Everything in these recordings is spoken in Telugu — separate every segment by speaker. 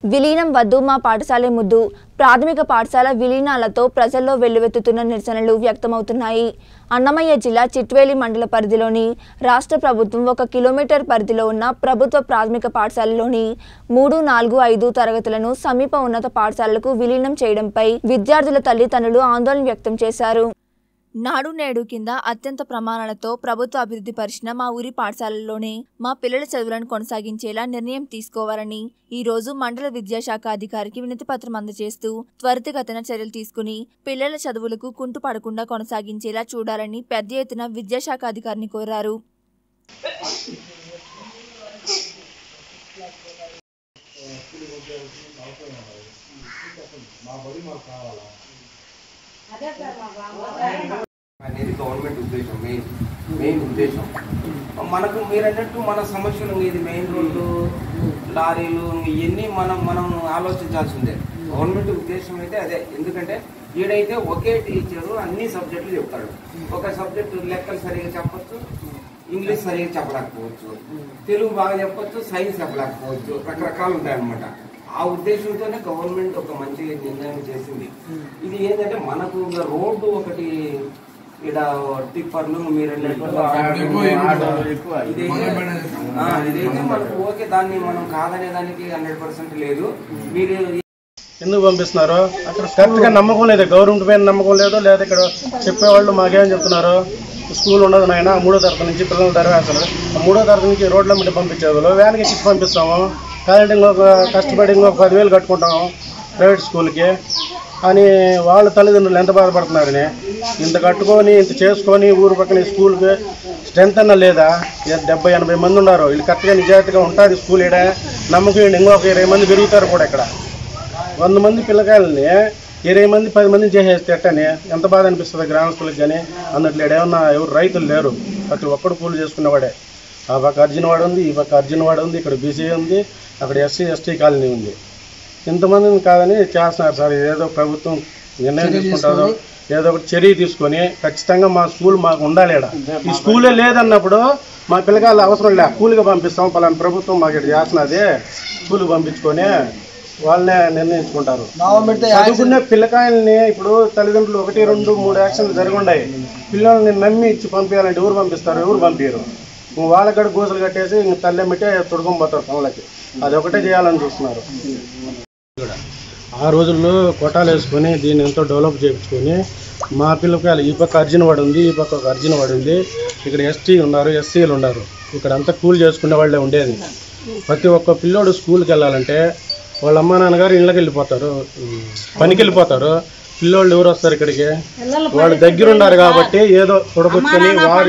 Speaker 1: విలీనం వద్దు మా పాఠశాల ముద్దు ప్రాథమిక పాఠశాల విలీనాలతో ప్రజల్లో వెల్లువెత్తుతున్న నిరసనలు వ్యక్తమవుతున్నాయి. అన్నమయ్య జిల్లా చిట్వేలి మండల పరిధిలోని రాష్ట్ర ప్రభుత్వం 1 కిలోమీటర్ పరిధిలో ఉన్న ప్రభుత్వ ప్రాథమిక పాఠశాలలోని 3, 4, 5 తరగతులను సమీప ఉన్నత పాఠశాలలకు విలీనం చేయడంపై విద్యార్థుల తల్లిదండ్రులు ఆందోళన వ్యక్తం చేశారు. నాడు నేడు కింద అత్యంత ప్రమాణాలతో ప్రభుత్వ అభివృద్ధి పరిచిన మా ఊరి పాఠశాలల్లోనే మా పిల్లల చదువులను కొనసాగించేలా నిర్ణయం తీసుకోవాలని ఈ రోజు మండల విద్యాశాఖ అధికారికి వినతి పత్రం అందజేస్తూ త్వరితగతిన చర్యలు తీసుకుని పిల్లల చదువులకు కుంటు పడకుండా కొనసాగించేలా చూడాలని పెద్ద ఎత్తున విద్యాశాఖ అధికారిని కోరారు.
Speaker 2: అనేది గవర్నమెంట్ ఉద్దేశం, మెయిన్ ఉద్దేశం. మనకు మీరన్నట్టు మన సమస్యలు ఇది మెయిన్ రోడ్లు, లారీలు ఇవన్నీ మనం ఆలోచించాల్సిందే. గవర్నమెంట్ ఉద్దేశం అయితే అదే. ఎందుకంటే ఈడైతే ఒకే టీచరు అన్ని సబ్జెక్టులు చెప్తాడు. ఒక సబ్జెక్టు లెక్కలు సరిగా చెప్పచ్చు, ఇంగ్లీష్ సరిగా చెప్పలేకపోవచ్చు, తెలుగు బాగా చెప్పచ్చు, సైన్స్ చెప్పలేకపోవచ్చు, రకరకాలు ఉంటాయన్నమాట. ఆ ఉద్దేశంతోనే గవర్నమెంట్ ఒక మంచి నిర్ణయం చేసింది. ఇది ఏంటంటే మనకు రోడ్డు ఒకటి ఇక్కడ టిప్పర్లు మీరు ఇదైతే మనకు ఓకే, దాన్ని మనం కాదనే దానికి 100% లేదు. మీరు
Speaker 3: ఎందుకు పంపిస్తున్నారు? కరెక్ట్గా నమ్మకం లేదు, గవర్నమెంట్ పైన నమ్మకం లేదు. లేదా ఇక్కడ చెప్పేవాళ్ళు మాకేం చెప్తున్నారు, స్కూల్ ఉండదు నాయన, 3వ తరగతి నుంచి పిల్లలు తరవేస్తున్నారు, 3వ తరగతి నుంచి రోడ్ల మీద పంపించేవాళ్ళు వ్యాన్కి ఎక్కించి పంపిస్తాము, కాదంటే ఇంకొక కష్టపడి ఇంకొక 10,000 కట్టుకుంటాము ప్రైవేట్ స్కూల్కి అని వాళ్ళ తల్లిదండ్రులు ఎంత బాధపడుతున్నారని. ఇంత కట్టుకొని ఇంత చేసుకొని ఊరు పక్కన స్కూల్కి స్ట్రెంత్ అన్న లేదా? 70-80 మంది ఉన్నారు. వీళ్ళు కరెక్ట్గా నిజాయితీగా ఉంటుంది స్కూల్. ఇక్కడ నమ్మకం ఇంకొక 20 మంది పెరుగుతారు కూడా. ఇక్కడ 100 మంది పిల్లకాయలని 20 మంది 10 మందిని చేసేస్తే ఎట్టని ఎంత బాధ అనిపిస్తుంది గ్రామ స్కూల్కి. కానీ అన్నట్లు ఏమన్నా ఎవరు రైతులు లేరు, ప్రతి ఒక్కడు కూలి చేసుకునేవాడే. ఆ పక్క అర్జునవాడ ఉంది, ఈ పక్క అర్జునవాడ ఉంది, ఇక్కడ బీసీ ఉంది, అక్కడ SC/ST కాలనీ ఉంది. ఇంతమందిని కాదని చేస్తున్నారు సార్. ఏదో ప్రభుత్వం నిర్ణయం తీసుకుంటారో ఏదో ఒకటి చర్య తీసుకొని ఖచ్చితంగా మా స్కూల్ మాకు ఉండాలి. ఈ స్కూలే లేదన్నప్పుడు మా పిల్లకాయలు అవసరం లే, కూలిగా పంపిస్తాం, పలానా ప్రభుత్వం మాకు ఇక్కడ చేస్తున్నది, స్కూల్కి పంపించుకొని వాళ్ళనే నిర్ణయించుకుంటారు. చదువుకునే పిల్లకాయలని ఇప్పుడు తల్లిదండ్రులు 1, 2, 3 యాక్షన్లు జరిగి ఉన్నాయి. పిల్లల్ని నమ్మి ఇచ్చి పంపించాలంటే ఎవరు పంపిస్తారు? ఎవరు పంపించరు. వాళ్ళక్కడ గోసలు కట్టేసి ఇంక తల్లెమ్మిటే తొడుకొని పోతారు పనులకి. అది ఒకటే చేయాలని చూస్తున్నారు. ఆ రోజుల్లో కొట్టాలు వేసుకొని దీన్ని ఎంతో డెవలప్ చేయించుకొని మా పిల్లకాయలు ఈ పక్క అర్జునవాడ ఉంది, ఈ పక్క ఒక అర్జునవాడ ఉంది, ఇక్కడ ST ఉన్నారు, SCలు ఉన్నారు. ఇక్కడ అంతా కూలి చేసుకునే వాళ్ళే ఉండేది. ప్రతి ఒక్క పిల్లోడు స్కూల్కి వెళ్ళాలంటే వాళ్ళ అమ్మ నాన్నగారు ఇళ్ళకి వెళ్ళిపోతారు, పనికి వెళ్ళిపోతారు. పిల్లోళ్ళు ఎవరు వస్తారు ఇక్కడికి? వాళ్ళు దగ్గర ఉన్నారు కాబట్టి ఏదో తొడగొచ్చుకొని వారు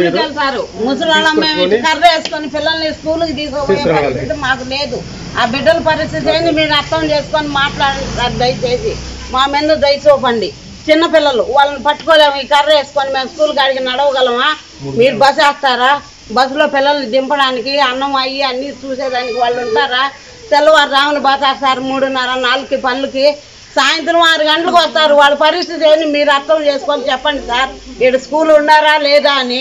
Speaker 4: మాకు లేదు. ఆ బిడ్డల పరిస్థితి ఏంది మీరు అర్థం చేసుకొని మాట్లాడారు. దయచేసి మా మీద దయచూపండి. చిన్నపిల్లలు వాళ్ళని పట్టుకోలేము, ఈ కర్ర వేసుకొని మేము స్కూల్ కాడికి నడవగలమా? మీరు బస్సు వేస్తారా? బస్సులో పిల్లల్ని దింపడానికి అన్నం అయ్యి అన్నీ చూసేదానికి వాళ్ళు ఉంటారా? తెల్లవారు రాములు బాతారు 3:30, 4 పనులకి, సాయంత్రం 6 గంటలకు వస్తారు. వాళ్ళ పరిస్థితి ఏంటి మీరు అర్థం చేసుకొని చెప్పండి సార్. ఇక్కడ స్కూల్ ఉన్నారా లేదా అని.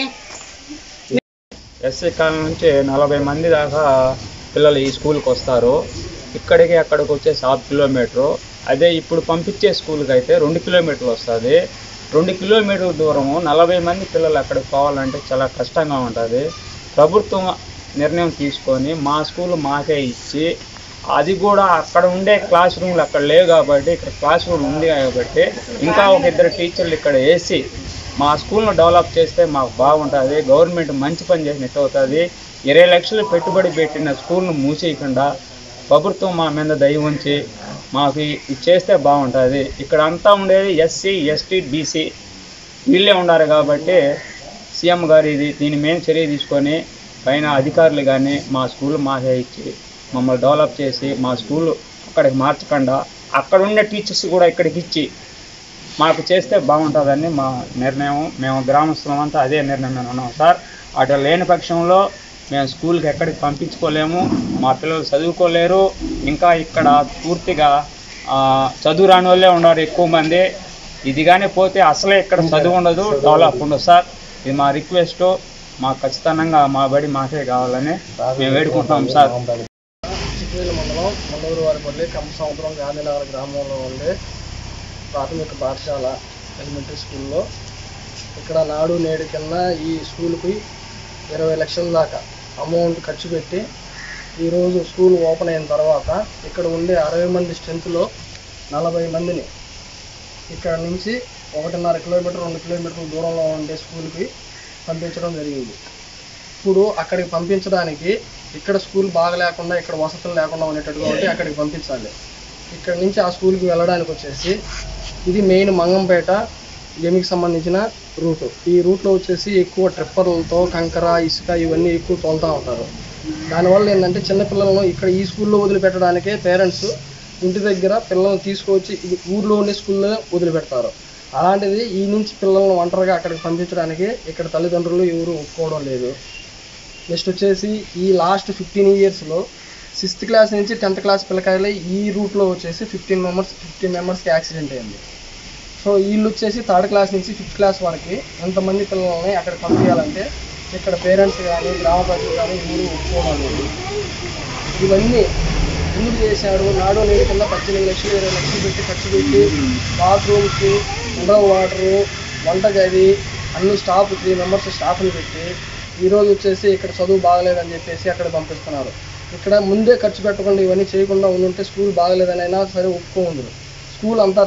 Speaker 5: SC కాలనీ నుంచి 40 మంది దాకా పిల్లలు ఈ స్కూల్కి వస్తారు. ఇక్కడికి అక్కడికి వచ్చేసి 1/2 కిలోమీటరు. అదే ఇప్పుడు పంపించే స్కూల్కి అయితే 2 కిలోమీటర్లు వస్తుంది. 2 కిలోమీటర్ల దూరము 40 మంది పిల్లలు అక్కడికి పోవాలంటే చాలా కష్టంగా ఉంటుంది. ప్రభుత్వం నిర్ణయం తీసుకొని మా స్కూల్ మాకే ఇచ్చి, అది కూడా అక్కడ ఉండే క్లాస్ రూమ్లు అక్కడ లేవు కాబట్టి ఇక్కడ క్లాస్ రూమ్ ఉంది కాబట్టి ఇంకా ఒక 2 టీచర్లు ఇక్కడ వేసి మా స్కూల్ను డెవలప్ చేస్తే మాకు బాగుంటుంది. గవర్నమెంట్ మంచి పని చేసినట్టు అవుతుంది. 20 లక్షలు పెట్టుబడి పెట్టిన స్కూల్ను మూసేయకుండా ప్రభుత్వం మా మీద దయ ఉంచి మాకు ఇది చేస్తే బాగుంటుంది. ఇక్కడ అంతా ఉండేది SC, ST, BC వీళ్ళే ఉన్నారు కాబట్టి సీఎం గారు దీని మీద చర్య తీసుకొని పైన అధికారులు కానీ మా స్కూల్ మాకే ఇచ్చి మమ్మల్ని డెవలప్ చేసి మా స్కూల్ అక్కడికి మార్చకుండా అక్కడ ఉండే టీచర్స్ కూడా ఇక్కడికి ఇచ్చి మాకు చేస్తే బాగుంటుందని మా నిర్ణయం. మేము గ్రామస్తులమంతా అదే నిర్ణయం ఉన్నాం సార్. అటు లేని పక్షంలో మేము స్కూల్కి ఎక్కడికి పంపించుకోలేము, మా పిల్లలు చదువుకోలేరు. ఇంకా ఇక్కడ పూర్తిగా చదువు రాని వాళ్ళే ఉన్నారు ఎక్కువ మంది. ఇది కానీ పోతే అసలే ఇక్కడ చదువు ఉండదు, డెవలప్ ఉండదు సార్. ఇది మా రిక్వెస్ట్. మాకు ఖచ్చితంగా మా బడి మాకే కావాలని మేము వేడుకుంటాం సార్.
Speaker 3: మండలం మండూరు వారిపల్లి ఉండే కంపసముద్రం గాంధీనగర్ గ్రామంలో ఉండే ప్రాథమిక పాఠశాల ఎలిమెంటరీ స్కూల్లో ఇక్కడ నాడు నేడు కింద ఈ స్కూల్కి 20 లక్షల దాకా అమౌంట్ ఖర్చు పెట్టి ఈరోజు స్కూల్ ఓపెన్ అయిన తర్వాత ఇక్కడ ఉండే 60 మంది స్ట్రెంత్లో 40 మందిని ఇక్కడ నుంచి 1.5 కిలోమీటర్ 2 కిలోమీటర్ల దూరంలో ఉండే స్కూల్కి పంపించడం జరిగింది. ఇప్పుడు అక్కడికి పంపించడానికి ఇక్కడ స్కూల్ బాగా లేకుండా ఇక్కడ వసతులు లేకుండా ఉండేటట్టుగా ఉంటే అక్కడికి పంపించాలి. ఇక్కడ నుంచి ఆ స్కూల్కి వెళ్ళడానికి వచ్చేసి ఇది మెయిన్ మంగంపేట గేమికి సంబంధించిన రూటు. ఈ రూట్లో వచ్చేసి ఎక్కువ ట్రిప్పర్లతో కంకర ఇసుక ఇవన్నీ ఎక్కువ తోలుతూ ఉంటారు. దానివల్ల ఏంటంటే చిన్నపిల్లలను ఇక్కడ ఈ స్కూల్లో వదిలిపెట్టడానికే పేరెంట్స్ ఇంటి దగ్గర పిల్లల్ని తీసుకువచ్చి ఊర్లో ఉండే స్కూల్లో వదిలిపెడతారు. అలాంటిది ఈ నుంచి పిల్లలను ఒంటరిగా అక్కడికి పంపించడానికి ఇక్కడ తల్లిదండ్రులు ఎవరు ఒప్పుకోవడం లేదు. నెక్స్ట్ వచ్చేసి ఈ లాస్ట్ 15 ఇయర్స్లో 6th క్లాస్ నుంచి 10th క్లాస్ పిల్లకాయలు ఈ రూట్లో వచ్చేసి 15 మెంబర్స్కి యాక్సిడెంట్ అయింది. సో వీళ్ళు వచ్చేసి 3rd క్లాస్ నుంచి 5th క్లాస్ వరకు ఎంతమంది పిల్లల్ని అక్కడ పంపించాలంటే ఇక్కడ పేరెంట్స్ కానీ గ్రామ ప్రజలు కానీ ఎవరు ఒప్పుకోవడం లేదు. ఇవన్నీ ఎందుకు చేశాడు? నాడు నేడు కింద 18 లక్షలు 20 లక్షలు పెట్టి ఖర్చు పెట్టి బాత్రూమ్స్కి మినరల్ వాటరు వంటగది అన్ని స్టాఫ్ 3 మెంబర్స్ స్టాఫ్ని పెట్టి ఈరోజు వచ్చేసి ఇక్కడ చదువు బాగలేదని చెప్పేసి అక్కడ పంపిస్తున్నారు. ఇక్కడ ముందే ఖర్చు పెట్టకుండా ఇవన్నీ చేయకుండా ఉండుంటే స్కూల్ బాగలేదని అయినా సరే ఒప్పుకోండి. స్కూల్ అంతా